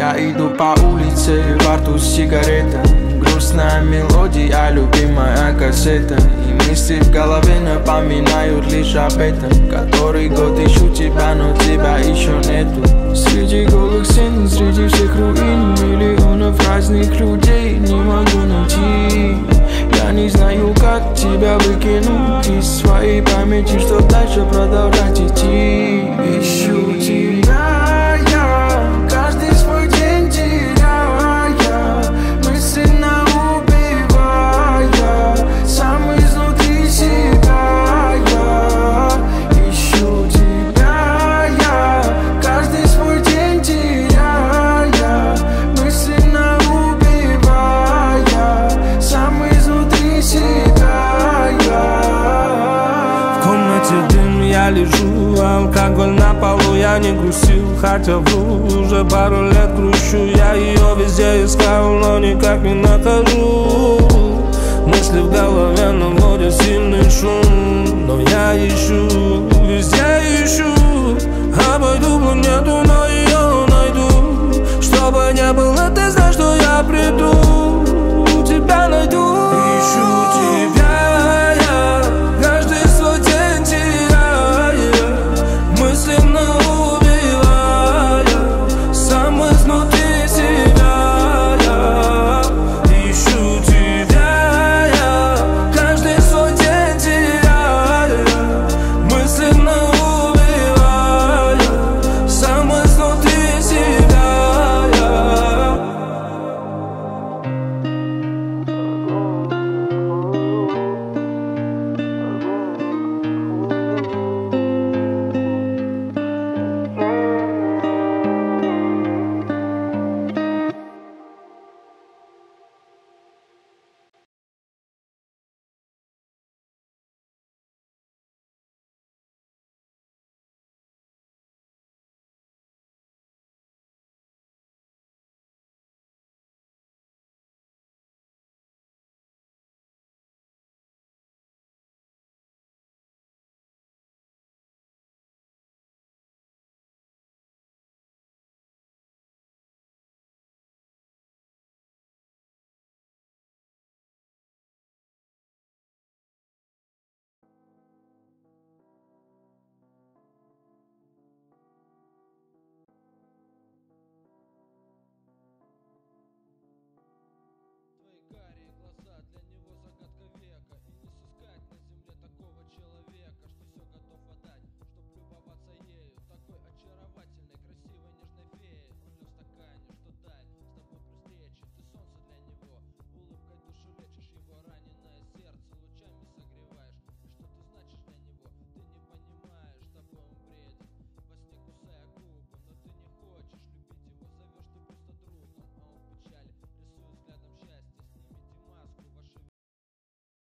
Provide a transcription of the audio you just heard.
Я иду по улице, во рту сигарета, грустная мелодия, любимая кассета. И мысли в голове напоминают лишь об этом. Который год ищу тебя, но тебя еще нету. Среди голых стен, среди всех руин, миллионов разных людей не могу найти. Я не знаю, как тебя выкинуть из своей памяти, чтоб дальше продолжать идти. Ищу тебя я, каждый свой день теряя, мысленно убивая, сам изнутри себя я. Ищу тебя я, каждый свой день теряя, мысленно убивая, сам изнутри себя я. В комнате дым, я лежу, алкоголь на полу, я не грустил, хотя вру, уже пару лет грущу. Я ее везде искал, но никак не нахожу. Мысли в голове наводят сильный шум, но я ищу, везде ищу. Обойду планету, но